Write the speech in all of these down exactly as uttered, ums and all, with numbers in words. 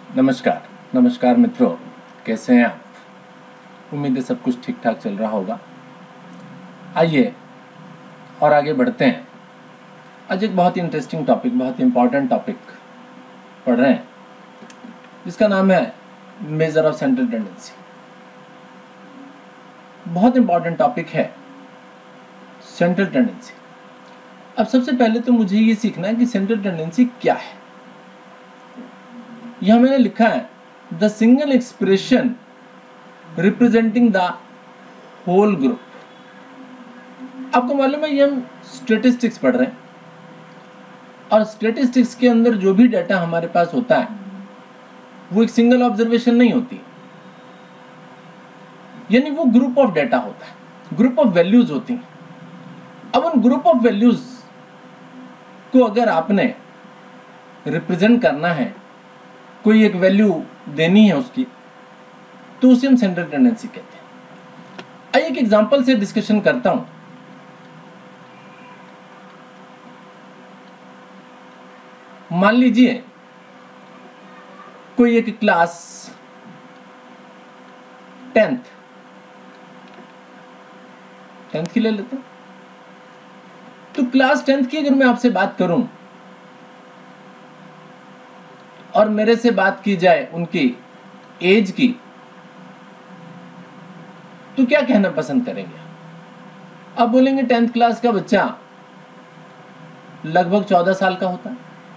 नमस्कार नमस्कार मित्रों, कैसे हैं आप? उम्मीद है सब कुछ ठीक ठाक चल रहा होगा। आइए और आगे बढ़ते हैं। आज एक बहुत इंटरेस्टिंग टॉपिक, बहुत इंपॉर्टेंट टॉपिक पढ़ रहे हैं जिसका नाम है मेजर ऑफ सेंट्रल टेंडेंसी। बहुत इंपॉर्टेंट टॉपिक है सेंट्रल टेंडेंसी। अब सबसे पहले तो मुझे ये सीखना है कि सेंट्रल टेंडेंसी क्या है। यहां मैंने लिखा है the single expression representing the whole group. आपको मालूम है ये हम स्टैटिस्टिक्स पढ़ रहे हैं और स्टैटिस्टिक्स के अंदर जो भी डाटा हमारे पास होता है वो एक सिंगल ऑब्जर्वेशन नहीं होती, यानी वो ग्रुप ऑफ डाटा होता है, ग्रुप ऑफ वैल्यूज होती हैं। अब उन ग्रुप ऑफ वैल्यूज को अगर आपने रिप्रेजेंट करना है, कोई एक वैल्यू देनी है उसकी, तो उसे हम सेंट्रल टेंडेंसी कहते हैं। आइए एक एग्जांपल से डिस्कशन करता हूं। मान लीजिए कोई एक क्लास टेंथ टेंथ की ले लेते हैं। तो क्लास टेंथ की अगर मैं आपसे बात करूं और मेरे से बात की जाए उनकी एज की, तो क्या कहना पसंद करेंगे? अब बोलेंगे टेंथ क्लास का बच्चा लगभग चौदह साल का होता है,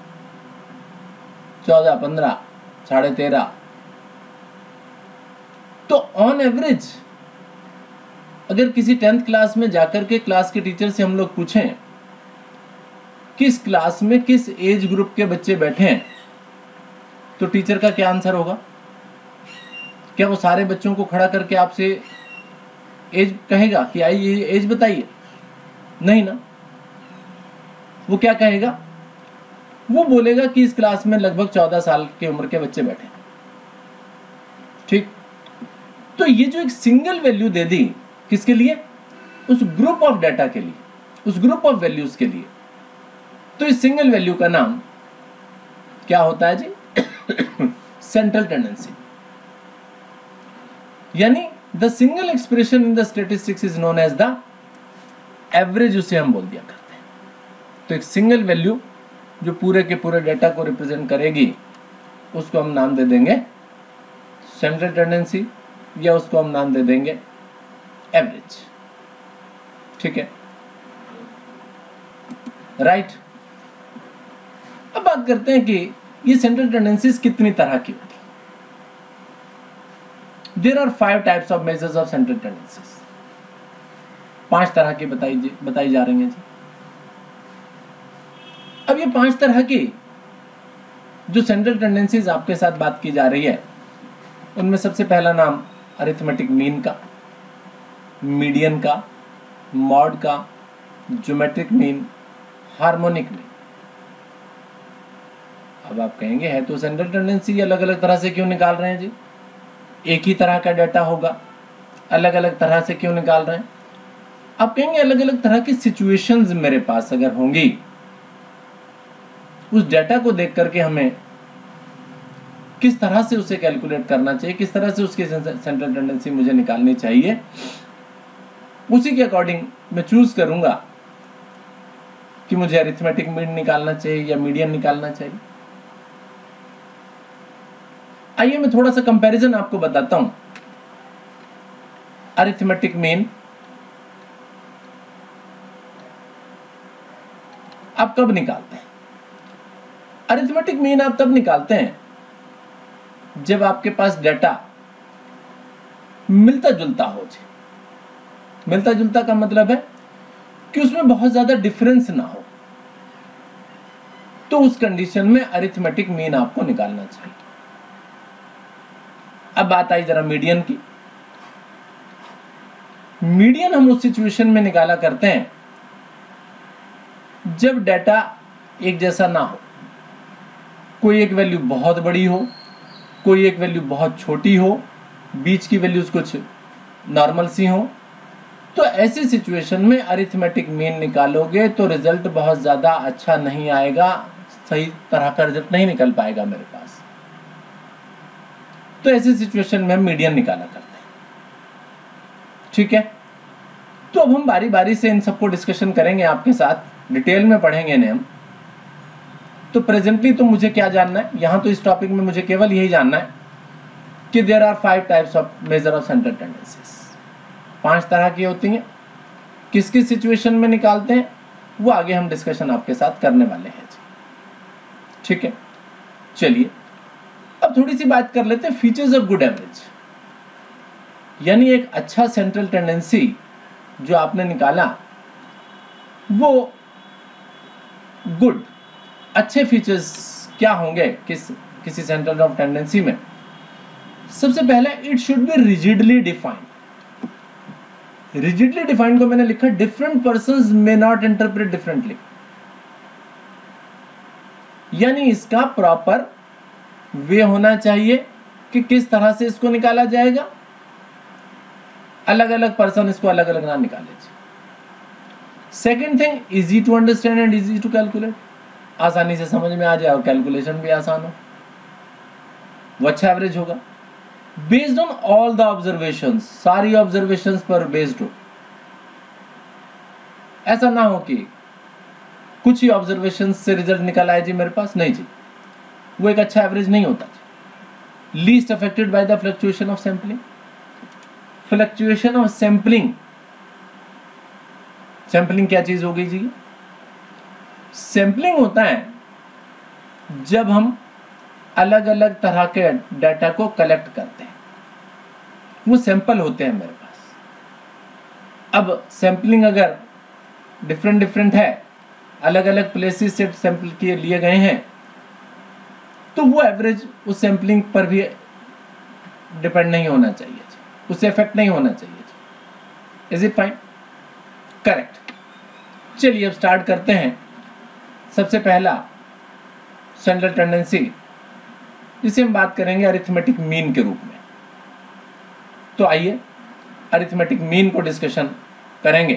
चौदह, पंद्रह, साढ़े तेरह। तो ऑन एवरेज अगर किसी टेंथ क्लास में जाकर के क्लास के टीचर से हम लोग पूछें किस क्लास में किस एज ग्रुप के बच्चे बैठे हैं, तो टीचर का क्या आंसर होगा? क्या वो सारे बच्चों को खड़ा करके आपसे एज कहेगा कि आइए एज बताइए? नहीं ना। वो क्या कहेगा? वो बोलेगा कि इस क्लास में लगभग चौदह साल की उम्र के बच्चे बैठे। ठीक, तो ये जो एक सिंगल वैल्यू दे दी, किसके लिए? उस ग्रुप ऑफ डाटा के लिए, उस ग्रुप ऑफ वैल्यूज के लिए। तो इस सिंगल वैल्यू का नाम क्या होता है जी? Central tendency. यानी the single expression in the statistics is known as the average, उसे हम बोल दिया करते हैं। तो एक सिंगल वैल्यू जो पूरे के पूरे डेटा को रिप्रेजेंट करेगी, उसको हम नाम दे देंगे सेंट्रल टेंडेंसी, या उसको हम नाम दे देंगे एवरेज। ठीक है, राइट। अब बात करते हैं कि ये सेंट्रल टेंडेंसीज कितनी तरह की होती है। There are five types of measures of central tendencies. पांच तरह की बताई बताई जा रही हैं जी। अब ये पांच तरह की जो सेंट्रल टेंडेंसीज आपके साथ बात की जा रही है, उनमें सबसे पहला नाम अरिथमेटिक मीन का, मीडियन का, मॉड का, ज्योमेट्रिक मीन, हार्मोनिक मीन। अब आप कहेंगे है तो सेंट्रल टेंडेंसी, अलग अलग तरह से क्यों निकाल रहे हैं जी? एक ही तरह का डाटा होगा, अलग अलग तरह से क्यों निकाल रहे हैं? आप कहेंगे अलग अलग तरह की सिचुएशंस मेरे पास अगर होंगी, उस डाटा को देख करके हमें किस तरह से उसे कैलकुलेट करना चाहिए, किस तरह से उसकी सेंट्रल टेंडेंसी मुझे निकालनी चाहिए, उसी के अकॉर्डिंग मैं चूज करूंगा कि मुझे अरिथमेटिक मीन निकालना चाहिए या मीडियन निकालना चाहिए। आइए मैं थोड़ा सा कंपैरिजन आपको बताता हूं। अरिथमेटिक मीन आप कब निकालते हैं? अरिथमेटिक मीन आप तब निकालते हैं जब आपके पास डाटा मिलता जुलता हो जाए। मिलता जुलता का मतलब है कि उसमें बहुत ज्यादा डिफरेंस ना हो, तो उस कंडीशन में अरिथमेटिक मीन आपको निकालना चाहिए। अब बात आई जरा मीडियन की। मीडियन हम उस सिचुएशन में निकाला करते हैं जब डाटा एक जैसा ना हो, कोई एक वैल्यू बहुत बड़ी हो, कोई एक वैल्यू बहुत छोटी हो, बीच की वैल्यूज कुछ नॉर्मल सी हो। तो ऐसी सिचुएशन में अरिथमेटिक मीन निकालोगे तो रिजल्ट बहुत ज़्यादा अच्छा नहीं आएगा, सही तरह का रिजल्ट नहीं निकल पाएगा मेरे पास। तो ऐसी सिचुएशन में हम मीडियन निकाला करते हैं। ठीक है, तो अब हम बारी बारी से इन सबको डिस्कशन करेंगे आपके साथ, डिटेल में पढ़ेंगे इन्हें हम। तो प्रेजेंटली तो मुझे क्या जानना है यहाँ, तो इस टॉपिक में मुझे केवल यही जानना है कि there are five types of measure of central tendencies. पांच तरह की होती हैं, किस किस सिचुएशन में निकालते हैं वो आगे हम डिस्कशन आपके साथ करने वाले हैं जी। ठीक है, चलिए अब थोड़ी सी बात कर लेते हैं फीचर्स ऑफ गुड एवरेज, यानी एक अच्छा सेंट्रल टेंडेंसी जो आपने निकाला वो गुड, अच्छे फीचर्स क्या होंगे किस किसी सेंट्रल ऑफ टेंडेंसी में। सबसे पहले it should be rigidly defined. Rigidly defined को मैंने लिखा different persons may not interpret differently, यानी इसका प्रॉपर वे होना चाहिए कि किस तरह से इसको निकाला जाएगा, अलग अलग पर्सन इसको अलग अलग ना निकाले। Second thing, easy to understand and easy to calculate, आसानी से समझ में आ जाए और कैलकुलेशन भी आसान हो, वो अच्छा एवरेज होगा। Based on all the observations, सारी ऑब्जर्वेशंस पर बेस्ड हो, ऐसा ना हो कि कुछ ही ऑब्जर्वेशंस से रिजल्ट निकल आए जी मेरे पास, नहीं जी, वो एक अच्छा एवरेज नहीं होता। Least affected by the fluctuation of sampling. Fluctuation of sampling, sampling क्या चीज हो गई जी? सैंपलिंग होता है जब हम अलग अलग तरह के डाटा को कलेक्ट करते हैं, वो सैंपल होते हैं मेरे पास। अब सैंपलिंग अगर डिफरेंट डिफरेंट है, अलग अलग प्लेसेस से सैंपल किए लिए गए हैं, तो वो एवरेज उस सैंपलिंग पर भी डिपेंड नहीं होना चाहिए, उससे इफेक्ट नहीं होना चाहिए। Is it fine? करेक्ट। चलिए अब स्टार्ट करते हैं। सबसे पहला सेंट्रल टेंडेंसी, जिसे हम बात करेंगे अरिथमेटिक मीन के रूप में। तो आइए अरिथमेटिक मीन को डिस्कशन करेंगे।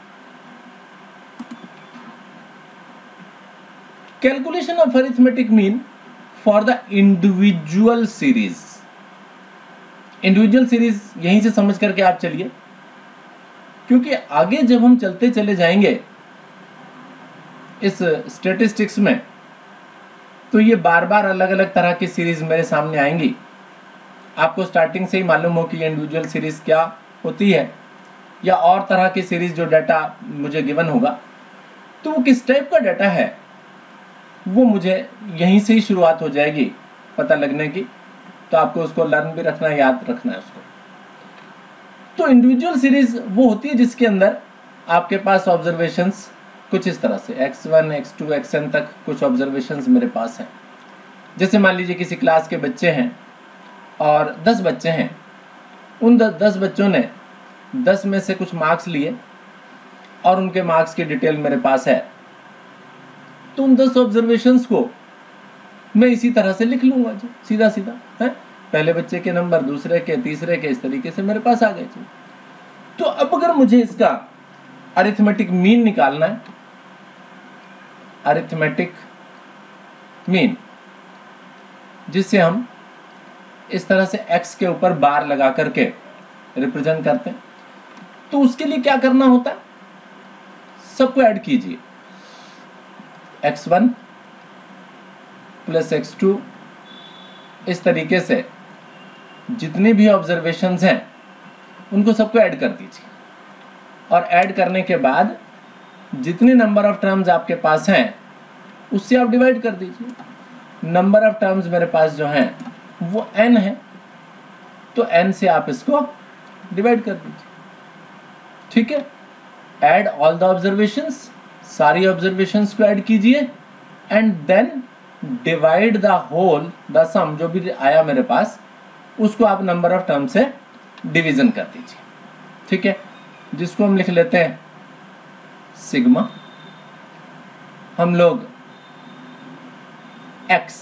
Calculation of arithmetic mean for the individual series. Individual series यहीं से समझ करके आप चलिए, क्योंकि आगे जब हम चलते चले जाएंगे इस स्टैटिस्टिक्स में, तो ये बार बार अलग अलग तरह की सीरीज मेरे सामने आएंगी। आपको स्टार्टिंग से ही मालूम हो कि ये इंडिविजुअल सीरीज क्या होती है, या और तरह की सीरीज जो डाटा मुझे गिवन होगा, तो वो किस टाइप का डाटा है वो मुझे यहीं से ही शुरुआत हो जाएगी पता लगने की। तो आपको उसको लर्न भी रखना है, याद रखना है उसको। तो इंडिविजुअल सीरीज वो होती है जिसके अंदर आपके पास ऑब्जर्वेशंस कुछ इस तरह से x one, x two, x n तक कुछ ऑब्जर्वेशंस मेरे पास हैं। जैसे मान लीजिए किसी क्लास के बच्चे हैं और दस बच्चे हैं, उन दस बच्चों ने दस में से कुछ मार्क्स लिए और उनके मार्क्स की डिटेल मेरे पास है। तो उन दस ऑब्जर्वेशंस को मैं इसी तरह से लिख लूंगा जी, सीधा सीधा है। पहले बच्चे के नंबर, दूसरे के, तीसरे के, इस तरीके से मेरे पास आ गए जी। तो अब अगर मुझे इसका अरिथमेटिक मीन निकालना है, अरिथमेटिक मीन जिसे हम इस तरह से x के ऊपर बार लगा करके रिप्रेजेंट करते हैं, तो उसके लिए क्या करना होता है? सबको ऐड कीजिए, x one plus x two, इस तरीके से जितने भी ऑब्जर्वेशंस हैं उनको सबको ऐड कर दीजिए। और ऐड करने के बाद जितने नंबर ऑफ टर्म्स आपके पास हैं उससे आप डिवाइड कर दीजिए। नंबर ऑफ टर्म्स मेरे पास जो हैं वो n है, तो n से आप इसको डिवाइड कर दीजिए। ठीक है, ऐड ऑल द ऑब्जर्वेशंस, सारी ऑब्जर्वेशंस को ऐड कीजिए and then divide the whole, the sum जो भी आया मेरे पास उसको आप नंबर ऑफ टर्म से डिवीजन कर दीजिए। ठीक है, जिसको हम लिख लेते हैं सिग्मा। हम लोग x,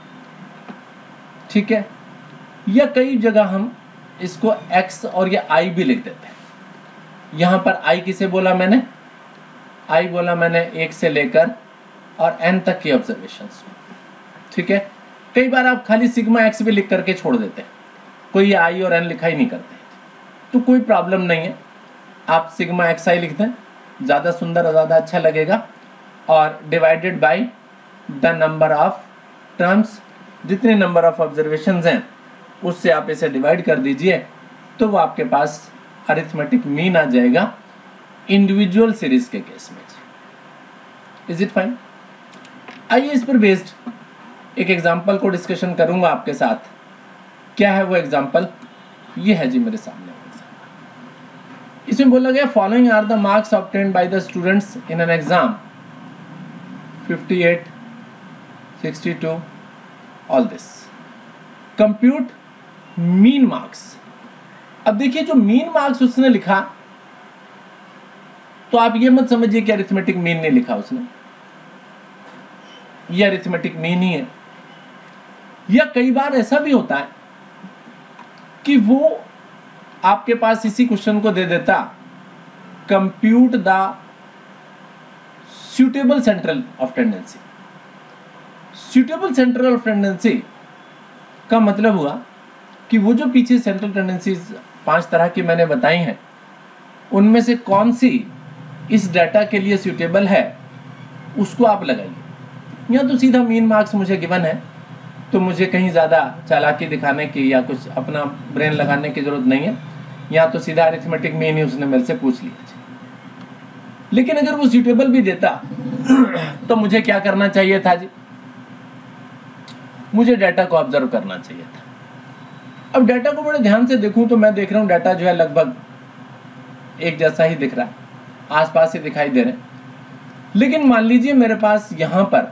ठीक है, या कई जगह हम इसको x और ये i भी लिख देते हैं। यहां पर i किसे बोला मैंने? i बोला मैंने एक से लेकर और n तक की ऑब्जर्वेशंस। ठीक है, कई बार आप खाली सिग्मा x भी लिख करके छोड़ देते हैं, कोई आई और एन लिखा ही नहीं करते, तो कोई प्रॉब्लम नहीं है, आप सिग्मा एक्स आई लिख दें, ज़्यादा सुंदर और ज़्यादा अच्छा लगेगा। और divided by the number of terms, जितने नंबर ऑफ ऑब्जर्वेशंस हैं उससे आप इसे डिवाइड कर दीजिए, तो वो आपके पास अरिथमेटिक मीन आ जाएगा इंडिविजुअल सीरीज के केस में। Is it fine? आइए इस पर बेस्ड एक एग्जांपल को डिस्कशन करूंगा आपके साथ। क्या है वो एग्जांपल? ये है जी मेरे सामने। इसमें बोला गया following are the marks obtained by the students in an exam fifty eight, sixty two, all this, compute mean marks. अब देखिए जो मीन मार्क्स उसने लिखा, तो आप ये मत समझिए कि अरिथमेटिक मीन नहीं लिखा उसने, ये अरिथमेटिक मीन ही है। या कई बार ऐसा भी होता है कि वो आपके पास इसी क्वेश्चन को दे देता, compute the suitable central of tendency। suitable central of tendency का मतलब हुआ कि वो जो पीछे सेंट्रल टेंडेंसीज पांच तरह की मैंने बताई हैं, उनमें से कौन सी इस डाटा के लिए सुटेबल है उसको आप लगाइए। या तो सीधा मीन मार्क्स मुझे गिवन है, तो मुझे कहीं ज़्यादा चालाकी दिखाने की या कुछ अपना ब्रेन लगाने की ज़रूरत नहीं है, या तो सीधा अरिथमेटिक मीन ही उसने मेरे से पूछ लिया। लेकिन अगर वो सूटेबल भी देता तो मुझे क्या करना चाहिए था जी? मुझे डाटा को ऑब्जर्व करना चाहिए था। अब डाटा को बड़े ध्यान से देखूं तो मैं देख रहा हूं डाटा जो है लगभग एक जैसा ही दिख रहा है, आसपास ही दिखाई दे रहे हैं। लेकिन मान लीजिए मेरे पास यहां पर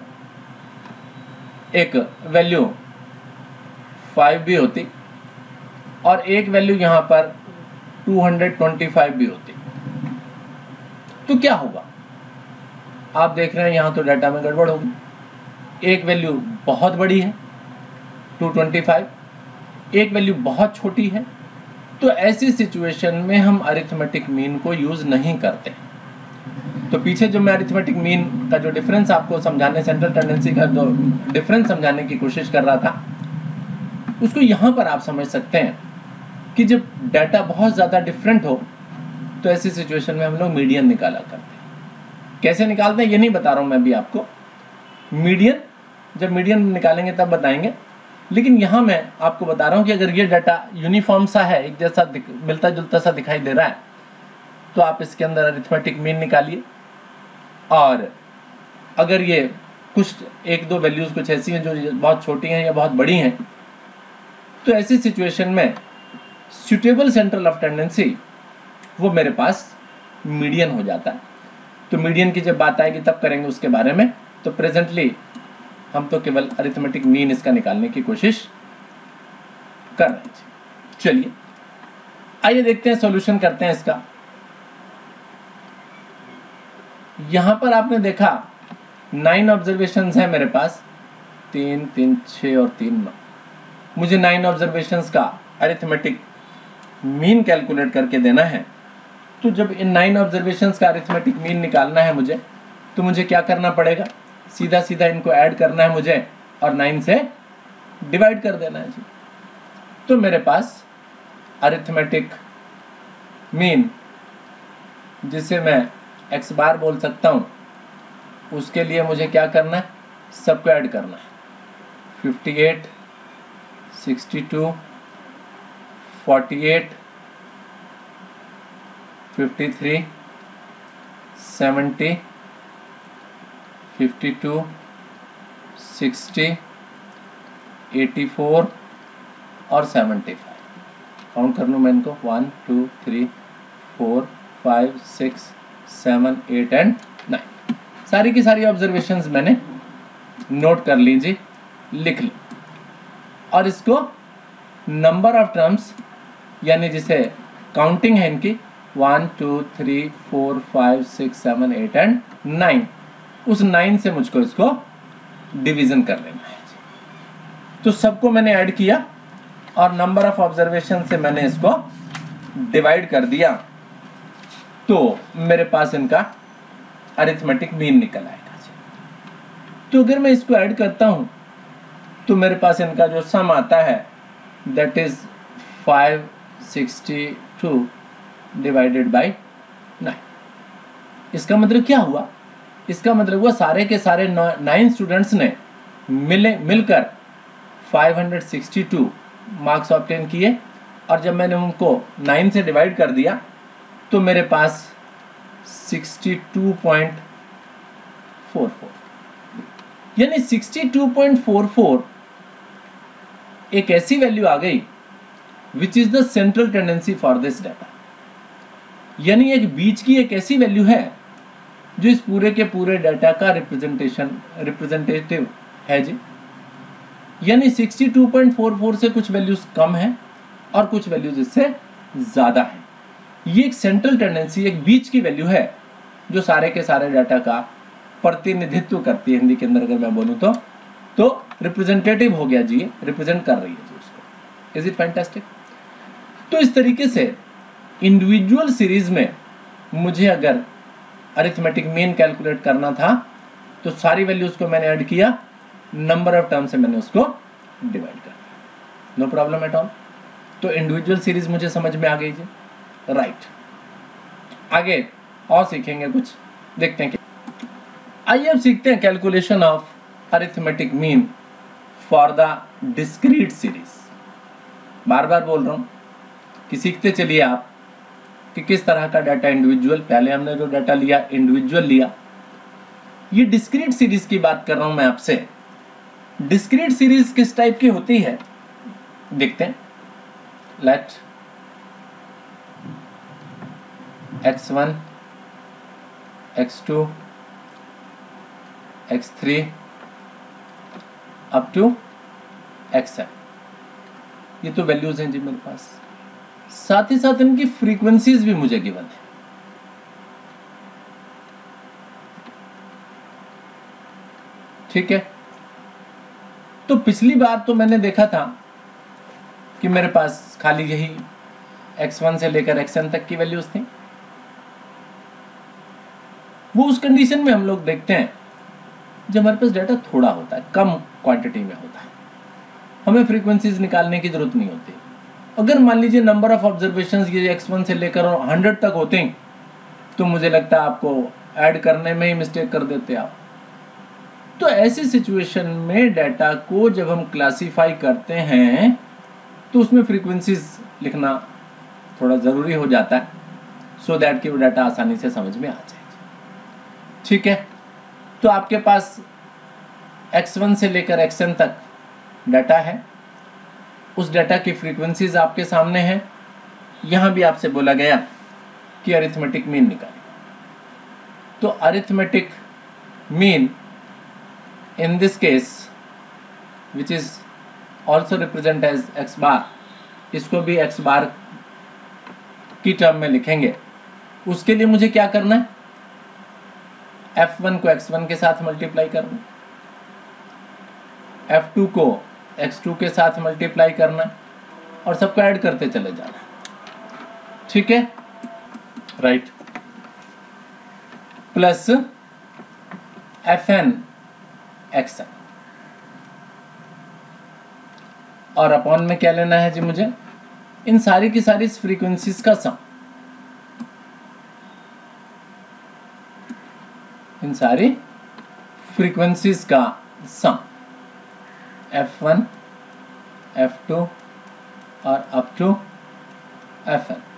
एक वैल्यू फाइव भी होती और एक वैल्यू यहां पर टू हंड्रेड ट्वेंटी फाइव भी होती, तो क्या होगा? आप देख रहे हैं यहां तो डाटा में गड़बड़ होगी। एक वैल्यू बहुत बड़ी है टू ट्वेंटी फाइव, एक वैल्यू बहुत छोटी है, तो ऐसी सिचुएशन में हम अरिथमेटिक मीन को यूज नहीं करते। तो पीछे जो मैं अरिथमेटिक मीन का जो डिफरेंस आपको समझाने, सेंट्रल टेंडेंसी का जो डिफरेंस समझाने की कोशिश कर रहा था, उसको यहां पर आप समझ सकते हैं कि जब डाटा बहुत ज़्यादा डिफरेंट हो तो ऐसी सिचुएशन में हम लोग मीडियन निकाला करते हैं। कैसे निकालते हैं ये नहीं बता रहा हूं मैं अभी आपको, मीडियन जब मीडियन निकालेंगे तब बताएंगे। लेकिन यहां मैं आपको बता रहा हूं कि अगर ये डाटा यूनिफॉर्म सा है, एक जैसा मिलता जुलता सा दिखाई दे रहा है, तो आप इसके अंदर अरिथमेटिक मीन निकालिए। और अगर ये कुछ एक दो वैल्यूज कुछ ऐसी हैं जो बहुत छोटी हैं या बहुत बड़ी हैं, तो ऐसी सिचुएशन में सुटेबल सेंट्रल ऑफ टेंडेंसी वो मेरे पास मीडियन हो जाता है। तो मीडियन की जब बात आएगी तब करेंगे उसके बारे में। तो प्रेजेंटली हम तो केवल अरिथमेटिक मीन इसका निकालने की कोशिश कर रहे हैं। चलिए आइए देखते हैं, सॉल्यूशन करते हैं इसका। यहां पर आपने देखा नाइन ऑब्जर्वेशंस हैं मेरे पास, तीन तीन छः और तीन नौ। मुझे नाइन ऑब्जर्वेशंस का अरिथमेटिक मीन कैलकुलेट करके देना है। तो जब इन नाइन ऑब्जर्वेशंस का अरिथमेटिक मीन निकालना है मुझे, तो मुझे क्या करना पड़ेगा? सीधा सीधा इनको ऐड करना है मुझे और नाइन से डिवाइड कर देना है जी। तो मेरे पास अरिथमेटिक मीन, जिसे मैं एक्स बार बोल सकता हूँ, उसके लिए मुझे क्या करना है? सबको ऐड करना है। Fifty eight, sixty two, forty eight, fifty three, seventy, fifty two, sixty, eighty four और सेवेंटी फाइव। काउंट कर लूँ मैं इनको, one two three four five six seven eight and nine. सारी की सारी ऑब्जर्वेशंस मैंने नोट कर लीजिए, लिख ली। और इसको नंबर ऑफ टर्म्स, यानी जिसे काउंटिंग है इनकी, one two three four five six seven eight and nine, उस नाइन से मुझको इसको डिवीजन कर लेना है। तो सबको मैंने ऐड किया और नंबर ऑफ ऑब्जर्वेशन से मैंने इसको डिवाइड कर दिया, तो मेरे पास इनका अरिथमेटिक मीन निकल आएगा। तो अगर मैं इसको ऐड करता हूं तो मेरे पास इनका जो सम आता है that is five sixty two divided by nine. इसका मतलब क्या हुआ? इसका मतलब हुआ सारे के सारे नाइन स्टूडेंट्स ने मिले मिलकर five hundred sixty two marks obtain किए, और जब मैंने उनको नाइन से डिवाइड कर दिया तो मेरे पास sixty two point four four, यानी sixty two point four four एक ऐसी वैल्यू आ गई which is the central tendency for this data. यानी एक बीच की एक ऐसी वैल्यू है जो इस पूरे के पूरे डाटा का रिप्रेजेंटेशन रिप्रेजेंटेटिव है जी। यानी sixty two point four four से कुछ वैल्यूज कम है और कुछ वैल्यूज इससे ज्यादा है। ये एक सेंट्रल टेंडेंसी, एक बीच की वैल्यू है जो सारे के सारे डाटा का प्रतिनिधित्व करती है। हिंदी के अंदर अगर मैं बोलूं तो तो रिप्रेजेंटेटिव हो गया जी, रिप्रेजेंट कर रही है जी उसको। Is it fantastic? तो इस तरीके से इंडिविजुअल सीरीज में मुझे अगर अरिथमेटिक मीन कैलकुलेट करना था तो सारी वैल्यूज को मैंने ऐड किया, नंबर ऑफ टर्म से मैंने उसको डिवाइड कर दिया, नो प्रॉब्लम एट ऑल। तो इंडिविजुअल सीरीज मुझे समझ में आ गई जी, राइट। आगे और सीखेंगे कुछ, देखते हैं। आइए अब सीखते हैं calculation of arithmetic mean for the discrete series. बार बार बोल रहा हूं कि सीखते चलिए आप कि किस तरह का डाटा इंडिविजुअल, पहले हमने जो डाटा लिया इंडिविजुअल लिया, ये डिस्क्रीट सीरीज की बात कर रहा हूं मैं आपसे। डिस्क्रीट सीरीज किस टाइप की होती है देखते हैं। Let x one, x two, x three up to x seven, ये तो वैल्यूज हैं जी मेरे पास। साथ ही साथ इनकी फ्रीक्वेंसीज भी मुझे गिवन है। ठीक है, तो पिछली बार तो मैंने देखा था कि मेरे पास खाली यही एक्स वन से लेकर एक्स एन तक की वैल्यूज थी। वो उस कंडीशन में हम लोग देखते हैं जब हमारे पास डाटा थोड़ा होता है, कम क्वांटिटी में होता है, हमें फ्रीक्वेंसीज निकालने की जरूरत नहीं होती। अगर मान लीजिए नंबर ऑफ ऑब्जर्वेशंस ये एक्स वन से लेकर और हंड्रेड तक होते हैं तो मुझे लगता है आपको ऐड करने में ही मिस्टेक कर देते आप। तो ऐसी सिचुएशन में डाटा को जब हम क्लासिफाई करते हैं तो उसमें फ्रीक्वेंसीज लिखना थोड़ा ज़रूरी हो जाता है, सो दैट कि वो डाटा आसानी से समझ में आ जाए। ठीक है, तो आपके पास एक्स वन से लेकर एक्स एन तक डाटा है, उस डाटा की फ्रीक्वेंसीज आपके सामने हैं। यहाँ भी आपसे बोला गया कि अरिथमेटिक मीन निकालें। तो arithmetic mean in this case which is also represent as x bar, इसको भी x bar की टर्म में लिखेंगे। उसके लिए मुझे क्या करना है, एफ वन को एक्स वन के साथ मल्टीप्लाई करना, एफ टू को एक्स टू के साथ मल्टीप्लाई करना और सबको ऐड करते चले जाना। ठीक है, right. Plus f n x और अपॉन में क्या लेना है जी मुझे, इन सारी की सारी फ्रीक्वेंसीज का सम, इन सारी फ्रीक्वेंसीज का sum, f one, f two और अप टू एफ एन।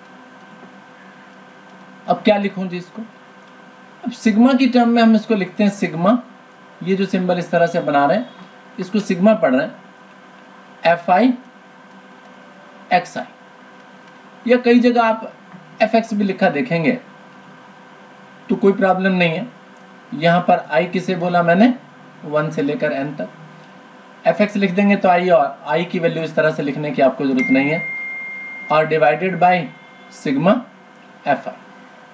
अब क्या लिखूं जी इसको, अब सिग्मा की टर्म में हम इसको लिखते हैं सिग्मा, ये जो सिंबल इस तरह से बना रहे हैं इसको सिग्मा पढ़ रहे हैं, एफ आई एक्स आई, या कई जगह आप एफ एक्स भी लिखा देखेंगे तो कोई प्रॉब्लम नहीं है। यहाँ पर आई किसे बोला मैंने, वन से लेकर एन तक, एफ एक्स लिख देंगे तो आई, और आई की वैल्यू इस तरह से लिखने की आपको जरूरत नहीं है, और divided by sigma f i.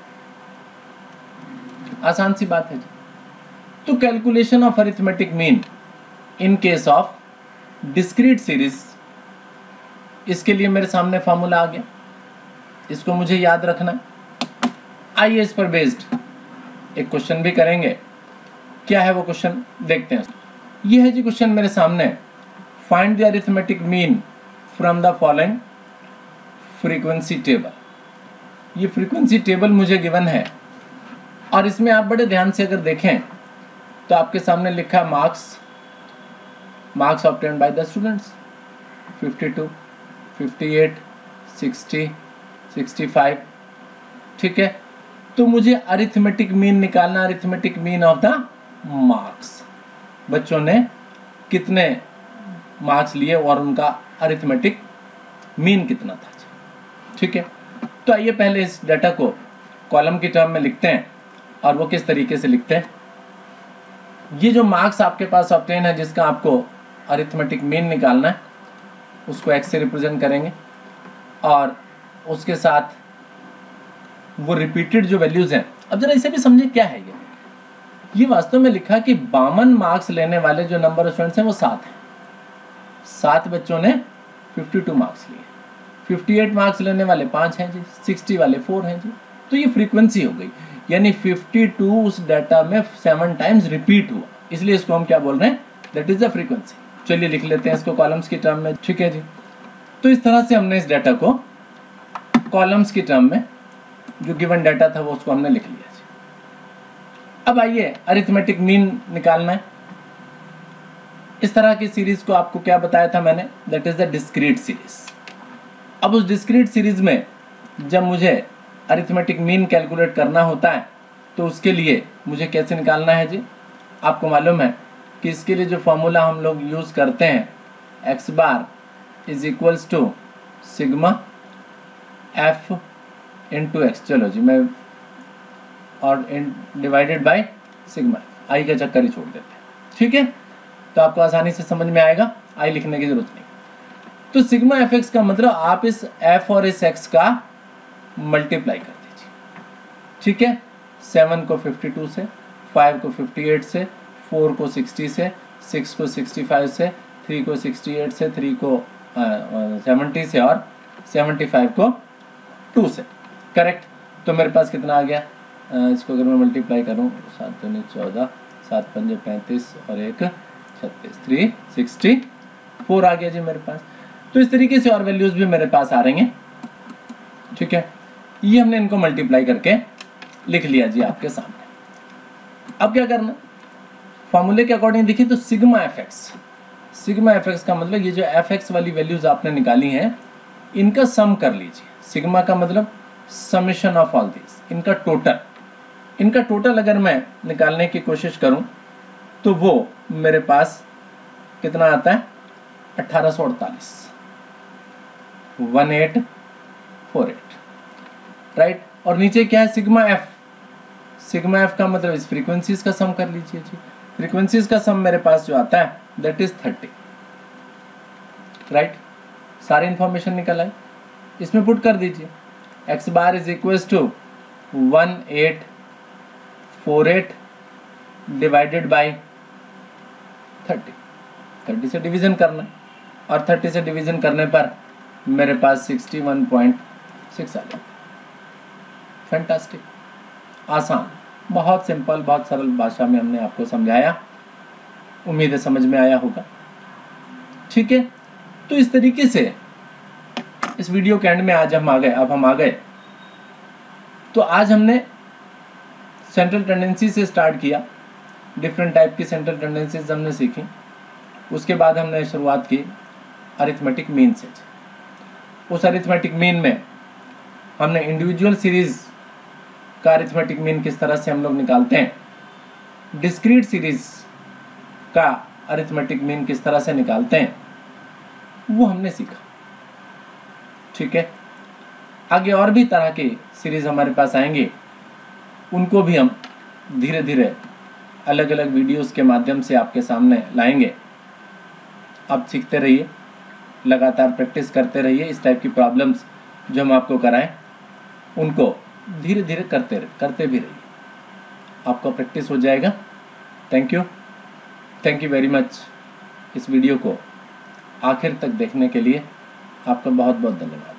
आसान सी बात है जी। तो calculation of arithmetic mean in case of discrete series, इसके लिए मेरे सामने फॉर्मूला आ गया, इसको मुझे याद रखना। आइए इस पर बेस्ड एक क्वेश्चन भी करेंगे। क्या है वो क्वेश्चन, देखते हैं। ये है जी क्वेश्चन मेरे सामने, find the arithmetic mean from the following frequency table. ये फ्रीक्वेंसी टेबल मुझे गिवन है और इसमें आप बड़े ध्यान से अगर देखें तो आपके सामने लिखा है marks marks obtained by the students fifty two, fifty eight, sixty, sixty five. ठीक है, तो मुझे अरिथमेटिक मीन निकालना, arithmetic mean of the marks, बच्चों ने कितने मार्क्स लिए और उनका अरिथमेटिक मीन कितना था। ठीक है, तो आइए पहले इस डाटा को कॉलम की टर्म में लिखते हैं और वो किस तरीके से लिखते हैं। ये जो मार्क्स आपके पास ऑब्टेन है जिसका आपको अरिथमेटिक मीन निकालना है उसको एक्स से रिप्रेजेंट करेंगे और उसके साथ वो रिपीटेड जो वैल्यूज हैं। अब जरा इसे भी समझे क्या है ये ये वास्तव में लिखा कि बावन मार्क्स लेने वाले जो नंबर ऑफ स्टूडेंट्स हैं वो सात हैं। सात बच्चों ने बावन मार्क्स लिए, अट्ठावन मार्क्स लेने वाले पांच हैं जी, साठ वाले फोर हैं जी। तो ये फ्रीक्वेंसी हो गई, यानी बावन उस डाटा में सेवन टाइम्स रिपीट हुआ, इसलिए इसको हम क्या बोल रहे हैं, दैट इज द फ्रीक्वेंसी। चलिए लिख लेते हैं इसको कॉलम्स की टर्म में। ठीक है जी, तो इस तरह से हमने इस डाटा को कॉलम्स की टर्म में जो गिवन डाटा था वो उसको हमने लिख लिया जी। अब आइए अरिथमेटिक मीन निकालना है। इस तरह की सीरीज को आपको क्या बताया था मैंने, that is the discrete series. अब उस डिस्क्रीट सीरीज में जब मुझे अरिथमेटिक मीन कैलकुलेट करना होता है तो उसके लिए मुझे कैसे निकालना है जी। आपको मालूम है कि इसके लिए जो फॉर्मूला हम लोग यूज करते हैं, x bar is equals to sigma f into x. चलो जी, मैं और डिवाइडेड बाय सिग्मा, आई का चक्कर ही छोड़ देते हैं। ठीक है, तो आपको आसानी से समझ में आएगा, आई लिखने की जरूरत नहीं। तो सिग्मा एफ एक्स का मतलब आप इस एफ और इस एक्स का मल्टीप्लाई कर दीजिए। ठीक है, सेवन को फिफ्टी टू से, फाइव को फिफ्टी एट से, फोर को सिक्सटी से, सिक्स को सिक्सटी फाइव से, थ्री को सिक्सटी एट से, थ्री को सेवेंटी से और सेवेंटी फाइव को टू से। करेक्ट, तो मेरे पास कितना आ गया, आ, इसको अगर मैं मल्टीप्लाई करूँ, सात दूनी चौदह, सात पंजे पैंतीस और एक छत्तीस, थ्री सिक्सटी फोर आ गया जी मेरे पास। तो इस तरीके से और वैल्यूज भी मेरे पास आ रही हैं। ठीक है, ये हमने इनको मल्टीप्लाई करके लिख लिया जी आपके सामने। अब क्या करना, फॉर्मूले के अकॉर्डिंग देखिए तो sigma F X, sigma F X का मतलब ये जो एफ एक्स वाली वैल्यूज आपने निकाली हैं इनका सम कर लीजिए। सिग्मा का मतलब समेशन ऑफ ऑल दिस, इनका टोटल, इनका टोटल अगर मैं निकालने की कोशिश करूं तो वो मेरे पास कितना आता है, अठारह सौ अड़तालीस, one eight four eight. Right, और नीचे क्या है, सिग्मा एफ। सिग्मा एफ का मतलब इस फ्रीक्वेंसीज का सम कर लीजिए जी। फ्रीक्वेंसीज का सम मेरे पास जो आता है दैट इज थर्टी। राइट, सारी इंफॉर्मेशन निकल आई, इसमें पुट कर दीजिए। X bar is equal to one eight four eight divided by thirty. Thirty से डिवीजन करना है और थर्टी से डिवीजन करने पर मेरे पास सिक्सटी वन पॉइंट सिक्स आ जाएगा। फैंटास्टिक, आसान, बहुत सिंपल, बहुत सरल भाषा में हमने आपको समझाया, उम्मीद है समझ में आया होगा। ठीक है, तो इस तरीके से इस वीडियो के एंड में आज हम आ गए। अब हम आ गए तो आज हमने सेंट्रल टेंडेंसी से स्टार्ट किया, डिफरेंट टाइप की सेंट्रल टेंडेंसीज हमने सीखी। उसके बाद हमने शुरुआत की अरिथमेटिक मीन से। उस अरिथमेटिक मीन में हमने इंडिविजुअल सीरीज का अरिथमेटिक मीन किस तरह से हम लोग निकालते हैं, डिस्क्रीट सीरीज का अरिथमेटिक मीन किस तरह से निकालते हैं, वो हमने सीखा। ठीक है, आगे और भी तरह की सीरीज हमारे पास आएंगे, उनको भी हम धीरे धीरे अलग अलग वीडियोस के माध्यम से आपके सामने लाएंगे। आप सीखते रहिए, लगातार प्रैक्टिस करते रहिए। इस टाइप की प्रॉब्लम्स जो हम आपको कराएं उनको धीरे धीरे करते करते भी रहिए, आपका प्रैक्टिस हो जाएगा। Thank you, thank you very much. इस वीडियो को आखिर तक देखने के लिए आपका बहुत बहुत धन्यवाद।